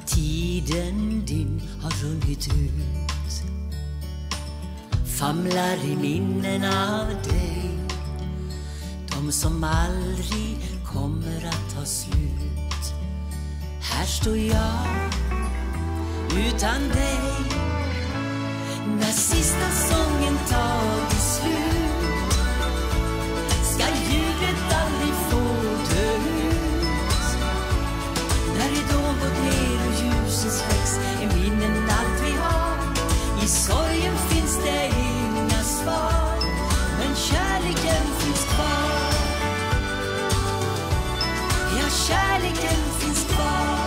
Tiden din har runnit ut, famlar i minnen av dig, de som aldrig kommer att ta slut. Här står jag utan dig, när sista sången tagit slut, ska ljudet aldrig få dö ut. När ridån gått ner och ljuset släcks är minnen allt vi har. I sorgen finns det inga svar, men kärleken finns kvar. Ja, kärleken finns kvar.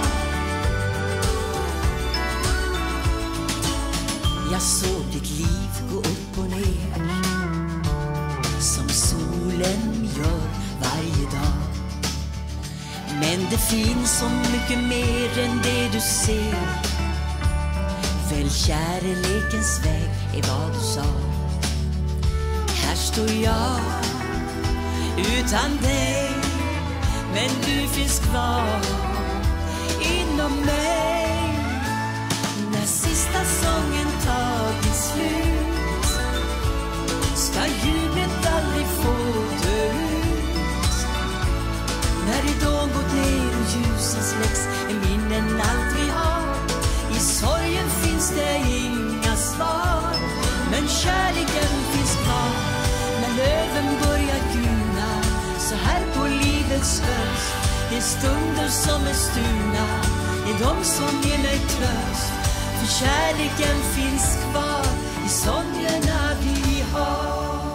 Jag såg ditt liv gå upp och ner, som solen gör varje dag. Men det finns så mycket mer än det du ser. Väl kärlekens väg är vad du sa. Här står jag utan dig, men du finns kvar inom mig. När sista sången tagit slut, ska ljudet aldrig få dö ut. När ridån gått ner och ljuset släcks är minnen allt vi har. I sorgen finns det inga svar, men kärleken finns kvar. När löven börjar gula så här på livets höst, det stunder som är stulna är de som ger mig tröst. För kärleken finns kvar i sångerna vi har,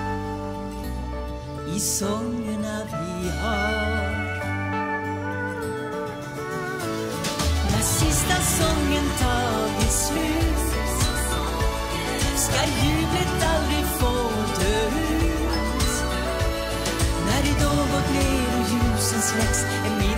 i sångerna vi har. När sista sången tagit slut, ska ljudet aldrig få dö ut. När ridån gått ner och ljusen släcks är min